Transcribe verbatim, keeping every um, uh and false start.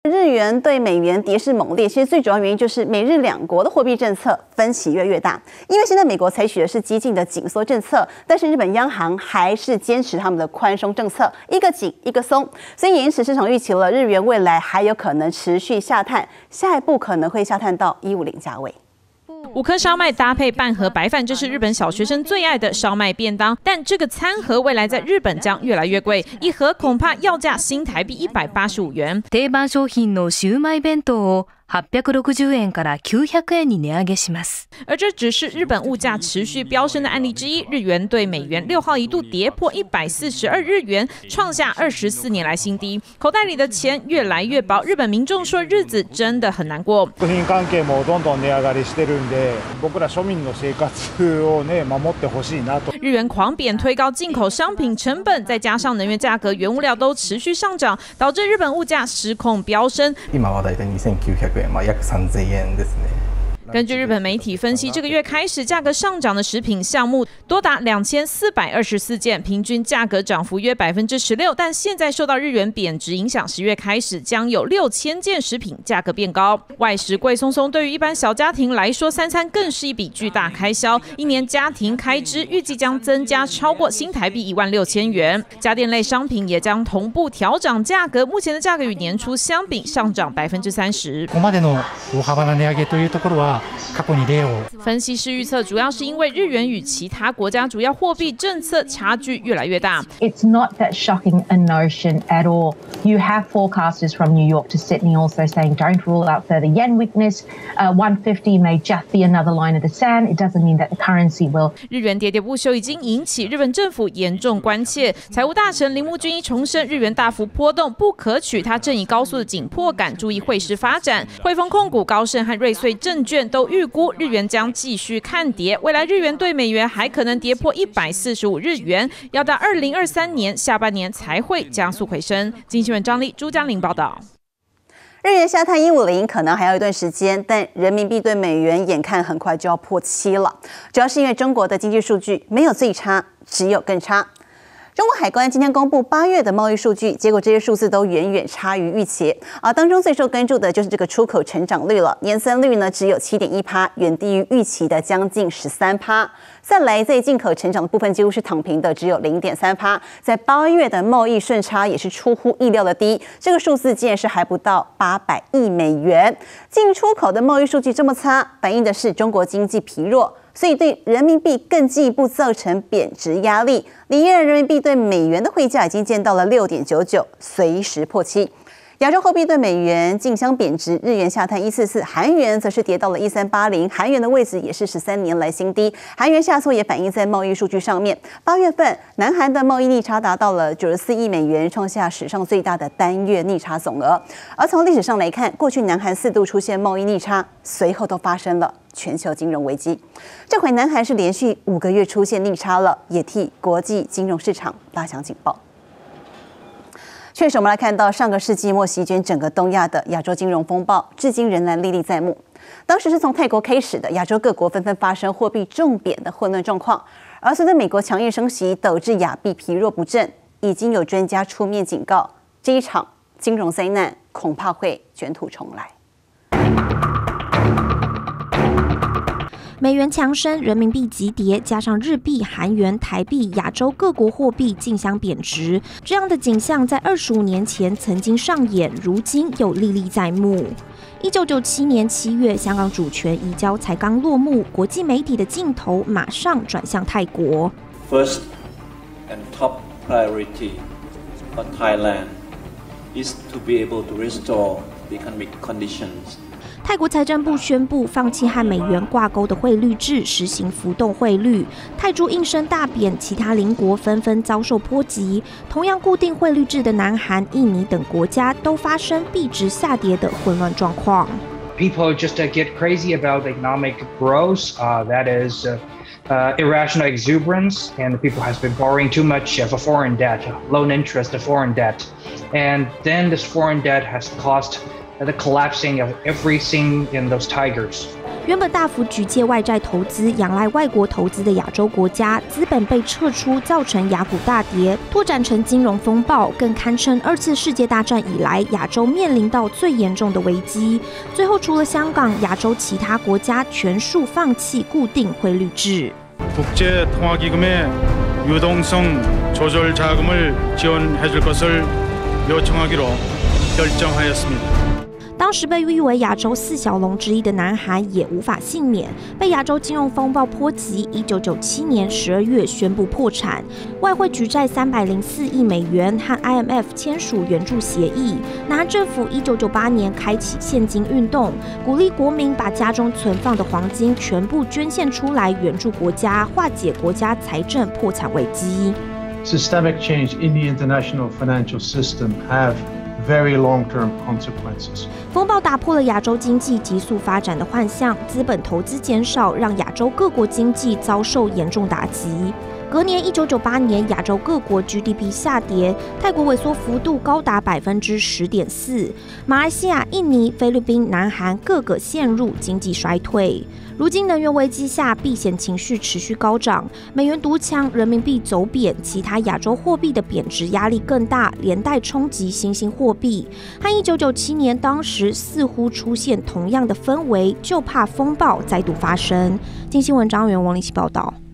日元对美元跌势猛烈，其实最主要原因就是美日两国的货币政策分歧越来越大。因为现在美国采取的是激进的紧缩政策，但是日本央行还是坚持他们的宽松政策，一个紧一个松，所以也因此市场预期了日元未来还有可能持续下探，下一步可能会下探到一五零价位。 五颗烧麦搭配半盒白饭，这是日本小学生最爱的烧麦便当。但这个餐盒未来在日本将越来越贵，一盒恐怕要价新台币一百八十五元。 定番商品のシウマイ弁当を八百六十円から九百円に値上げします。 而这只是日本物价持续飙升的案例之一。日元对美元六号一度跌破一百四十二日元，创下二十四年来新低。口袋里的钱越来越薄，日本民众说日子真的很难过。 食品関係もどんどん値上がりしてるんで、僕ら庶民の生活をね守ってほしいなと。 日元狂贬，推高进口商品成本，再加上能源价格、原物料都持续上涨，导致日本物价失控飙升。 今はだいたい二千九百円、まあ約三千円ですね。 根据日本媒体分析，这个月开始价格上涨的食品项目多达两千四百二十四件，平均价格涨幅约百分之十六。但现在受到日元贬值影响，十月开始将有六千件食品价格变高。外食贵松松，对于一般小家庭来说，三餐更是一笔巨大开销。一年家庭开支预计将增加超过新台币一万六千元。家电类商品也将同步调涨价格，目前的价格与年初相比上涨百分之三十。 ここまでの大幅な値上げというところは。 分析师预测，主要是因为日元与其他国家主要货币政策差距越来越大。 It's not that shocking a notion at all. You have forecasters from New York to Sydney also saying don't rule out further yen weakness. Uh, one fifty may just be another line of the sand. It doesn't mean that the currency will. 日元喋喋不休，已经引起日本政府严重关切。财务大臣铃木俊一重申，日元大幅波动不可取，他正以高速的紧迫感注意汇市发展。汇丰控股、高盛和瑞穗证券都预估日元将继续看跌，未来日元对美元还可能跌破一百四十五日元，要到二零二三年下半年才会加速回升。经济新闻张丽、朱嘉玲报道。 日元下探一五零可能还要一段时间，但人民币对美元眼看很快就要破七了，主要是因为中国的经济数据没有最差，只有更差。 中国海关今天公布八月的贸易数据，结果这些数字都远远差于预期啊。当中最受关注的就是这个出口成长率了，年增率呢只有 七点一趴，远低于预期的将近 十三趴。再来，在进口成长的部分几乎是躺平的，只有 零点三趴。在八月的贸易顺差也是出乎意料的低，这个数字竟然是还不到八百亿美元。进出口的贸易数据这么差，反映的是中国经济疲弱。 所以对人民币更进一步造成贬值压力，离岸人民币对美元的汇价已经见到了 六点九九，随时破七。亚洲货币对美元竞相贬值，日元下探一四四，韩元则是跌到了一三八零，韩元的位置也是十三年来新低。韩元下挫也反映在贸易数据上面。八月份，南韩的贸易逆差达到了九十四亿美元，创下史上最大的单月逆差总额。而从历史上来看，过去南韩四度出现贸易逆差，随后都发生了 全球金融危机，这回南韩是连续五个月出现逆差了，也替国际金融市场拉响警报。确实，我们来看到上个世纪末席卷整个东亚的亚洲金融风暴，至今仍然历历在目。当时是从泰国开始的，亚洲各国纷纷发生货币重贬的混乱状况，而随着美国强硬升息，导致亚币疲弱不振，已经有专家出面警告，这一场金融灾难恐怕会卷土重来。 美元强升，人民币急跌，加上日币、韩元、台币、亚洲各国货币竞相贬值，这样的景象在二十五年前曾经上演，如今又历历在目。一九九七年七月，香港主权移交才刚落幕，国际媒体的镜头马上转向泰国。 First and top priority for Thailand is to be able to restore the economic conditions. 泰国财政部宣布放弃和美元挂钩的汇率制，实行浮动汇率。泰铢应声大贬，其他邻国纷纷遭受波及。同样固定汇率制的南韩、印尼等国家都发生币值下跌的混乱状况。 People just uh, get crazy about economic growth. Uh, that is uh, uh, irrational exuberance, and the people has been borrowing too much of a foreign debt, loan interest of foreign debt, and then this foreign debt has caused the collapsing of everything in those tigers. 原本大幅举借外债投资、仰赖外国投资的亚洲国家，资本被撤出，造成亚股大跌，拓展成金融风暴，更堪称二次世界大战以来亚洲面临到最严重的危机。最后，除了香港，亚洲其他国家全数放弃固定汇率制。 국제통화기금의 유동성 조절 자금을 지원해줄 것을 요청하기로 결정하였습니다. 当时被誉为亚洲四小龙之一的南韩也无法幸免，被亚洲金融风暴波及。一九九七年十二月宣布破产，外汇举债三百零四亿美元，和 I M F 签署援助协议。南韩政府一九九八年开启现金运动，鼓励国民把家中存放的黄金全部捐献出来，援助国家，化解国家财政破产危机。 Systemic change in the international financial system have very long-term consequences. 风暴打破了亚洲经济急速发展的幻象，资本投资减少，让亚洲各国经济遭受严重打击。隔年，一九九八年，亚洲各国 G D P 下跌，泰国萎缩幅度高达百分之十点四，马来西亚、印尼、菲律宾、南韩各个陷入经济衰退。如今能源危机下，避险情绪持续高涨，美元独强，人民币走贬，其他亚洲货币的贬值压力更大，连带冲击新兴货币。和一九九七年当时似乎出现同样的氛围，就怕风暴再度发生。经新闻张元王立奇报道。